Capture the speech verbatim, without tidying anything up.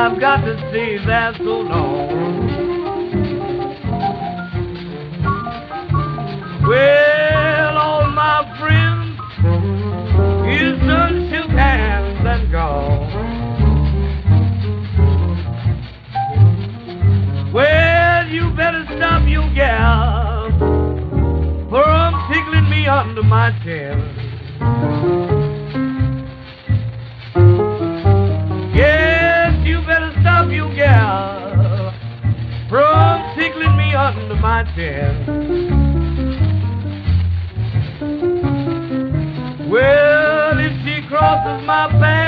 I've got to stay there so long. Well, all my friends, his son shook hands and gone. Well, you better stop your gal from tickling me under my chin. Yes, you better stop your gal from tickling me under my chin. Well, if she crosses my path,